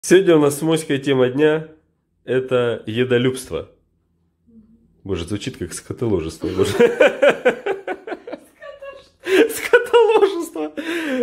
Сегодня у нас с Моськой тема дня – это едолюбство. Боже, звучит как скотоложество. Скотоложество.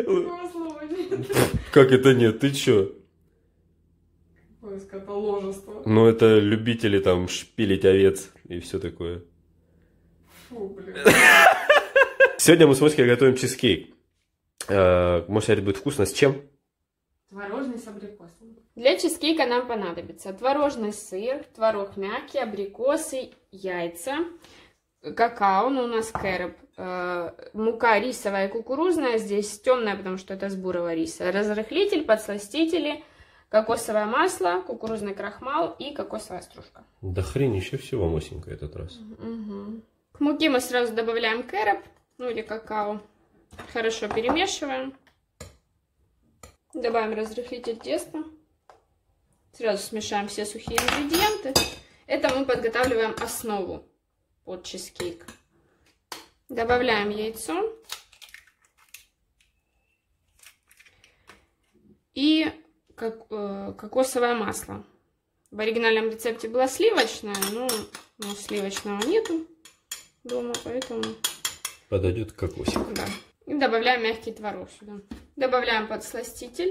Как это нет? Ты чё? Какое скотоложество? Ну, это любители там шпилить овец и все такое. Фу, блин. Сегодня мы с Моськой готовим чизкейк. Может, это будет вкусно с чем? Творожный с абрикосом. Для чизкейка нам понадобится творожный сыр, творог мягкий, абрикосы, яйца, какао, ну у нас кэроп, мука рисовая и кукурузная, здесь темная, потому что это с бурого риса, разрыхлитель, подсластители, кокосовое масло, кукурузный крахмал и кокосовая стружка. Да хрень еще всего, Мосенька, этот раз. Угу. К муке мы сразу добавляем кэроп, ну или какао, хорошо перемешиваем. Добавим разрыхлитель теста. Сразу смешаем все сухие ингредиенты. Это мы подготавливаем основу под чизкейк. Добавляем яйцо. И кокосовое масло. В оригинальном рецепте было сливочное, но сливочного нету дома, поэтому... Подойдет кокосик. Да. И добавляем мягкий творог сюда. Добавляем подсластитель.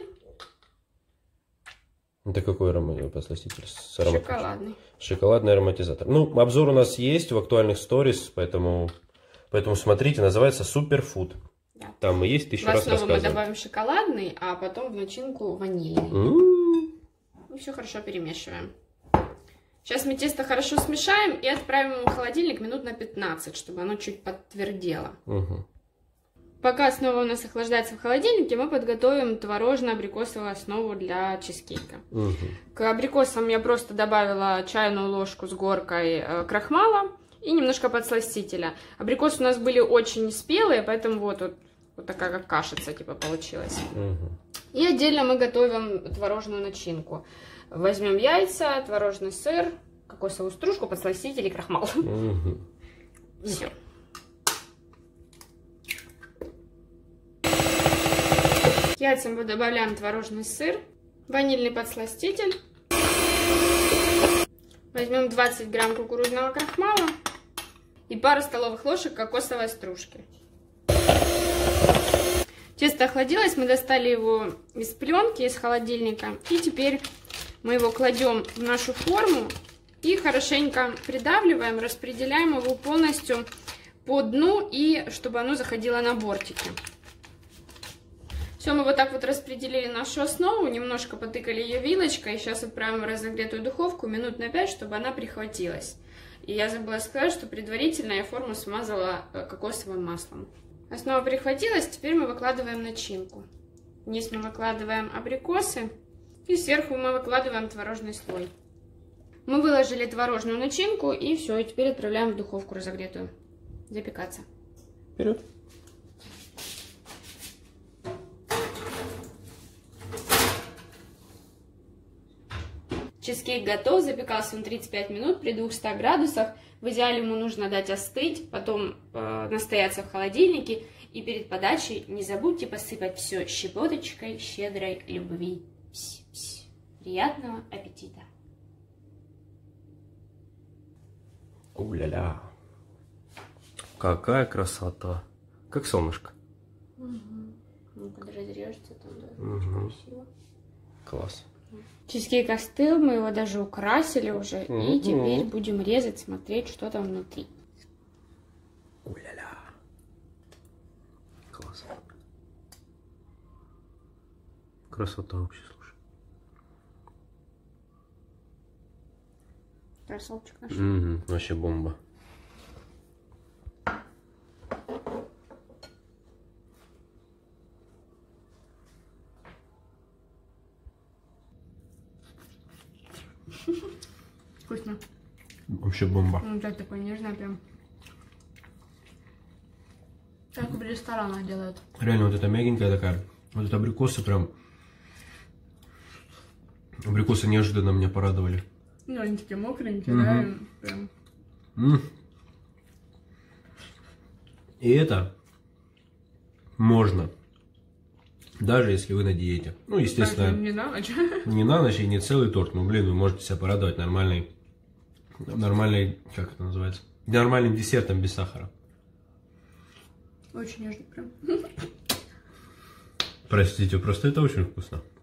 Это какой подсластитель? Шоколадный. Шоколадный ароматизатор. Ну, обзор у нас есть в актуальных сторис, поэтому смотрите, называется Суперфуд. Да. Там и есть, еще раз рассказываем. В основу мы добавим шоколадный, а потом в начинку ванильный. И все хорошо перемешиваем. Сейчас мы тесто хорошо смешаем и отправим его в холодильник минут на 15, чтобы оно чуть подтвердело. Угу. Пока основа у нас охлаждается в холодильнике, мы подготовим творожно-абрикосовую основу для чизкейка. Угу. К абрикосам я просто добавила чайную ложку с горкой крахмала и немножко подсластителя. Абрикосы у нас были очень спелые, поэтому вот такая как кашица типа получилась. Угу. И отдельно мы готовим творожную начинку. Возьмем яйца, творожный сыр, кокосовую стружку, подсластитель и крахмал. Угу. Все. К яйцам мы добавляем творожный сыр, ванильный подсластитель. Возьмем 20 грамм кукурузного крахмала и пару столовых ложек кокосовой стружки. Тесто охладилось, мы достали его из пленки, из холодильника. И теперь мы его кладем в нашу форму и хорошенько придавливаем, распределяем его полностью по дну, и чтобы оно заходило на бортики. Все, мы вот так вот распределили нашу основу, немножко потыкали ее вилочкой. Сейчас отправим в разогретую духовку минут на 5, чтобы она прихватилась. И я забыла сказать, что предварительно я форму смазала кокосовым маслом. Основа прихватилась, теперь мы выкладываем начинку. Вниз мы выкладываем абрикосы и сверху мы выкладываем творожный слой. Мы выложили творожную начинку и все, и теперь отправляем в духовку разогретую запекаться. Вперед! Чизкейк готов, запекался он 35 минут при 200 градусах. В идеале ему нужно дать остыть, потом настояться в холодильнике. И перед подачей не забудьте посыпать все щепоточкой щедрой любви. Приятного аппетита! У-ля-ля! Какая красота! Как солнышко. Ну, когда разрежется, там да, Угу. красиво. Класс. Чизкейк остыл, мы его даже украсили уже. И теперь будем резать, смотреть, что там внутри. У-ля-ля. Класс. Красота вообще, слушай. Красавчик наш. Угу. Вообще бомба. Вкусно. Вообще бомба. Ну, так такое нежное прям. Как в ресторанах делают. Реально, вот эта мягенькая такая. Вот это абрикосы прям. Абрикосы неожиданно меня порадовали. Ну, они такие мокренькие, да? Прям. И это можно Даже если вы на диете. Ну, естественно, не на ночь. Не на ночь и не целый торт. Ну, блин, вы можете себя порадовать нормальной, как это называется? Нормальным десертом без сахара. Очень нежно прям. Простите, просто это очень вкусно.